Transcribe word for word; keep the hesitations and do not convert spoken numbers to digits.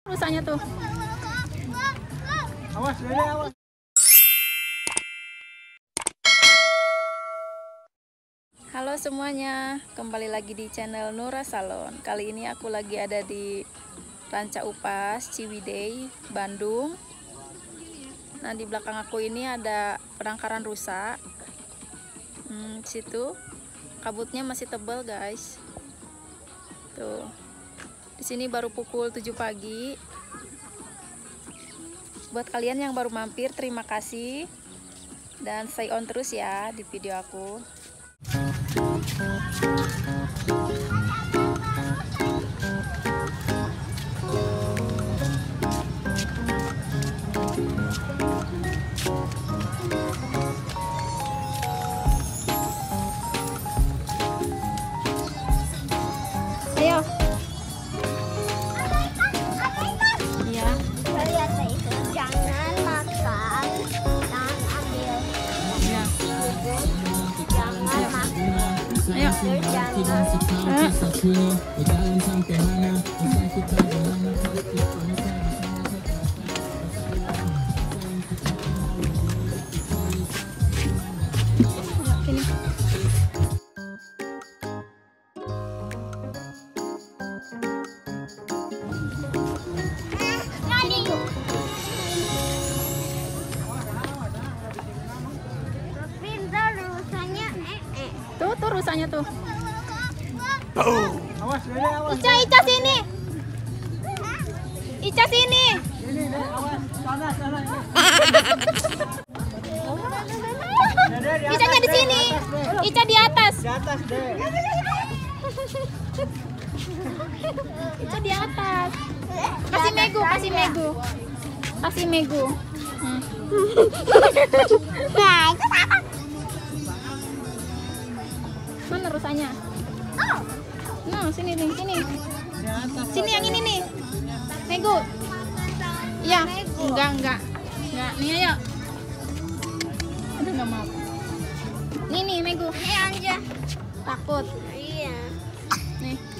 Rusanya tuh. Awas, Dede, awas. Halo semuanya, kembali lagi di channel Nura Salon. Kali ini aku lagi ada di Ranca Upas, Ciwidey, Bandung. Nah, di belakang aku ini ada penangkaran rusa. Hmm, situ kabutnya masih tebal, guys. Tuh. Di sini baru pukul tujuh pagi. Buat kalian yang baru mampir, terima kasih. Dan stay on terus ya di video aku. Ayo. Iya. Lihat itu, jangan makan, jangan ambil. Iya. Jangan makan. Ayo. Jangan. Sini. Pintar rusanya eh eh. Tuh, tuh rusanya tuh. Awas, Dede, awas. Ica, Ica sini. Ica sini. Ini, Dede, awas. Sana, sana. Dede, di atas, Icanya di Dede, sini. di atas, Dede. Ica di atas. Di atas, Dede. Ica di atas. Kasih megu, kasih megu. Kasih megu. Hmm. Nah, itu apa? Mana rusanya? Nah, sini nih, sini. Di atas. Sini yang ini nih. Megu. Iya. Enggak, enggak. Enggak. Nih ayo. Aduh, enggak mau. Nih nih, Megu. Ini aja. Takut. Iya. Nih.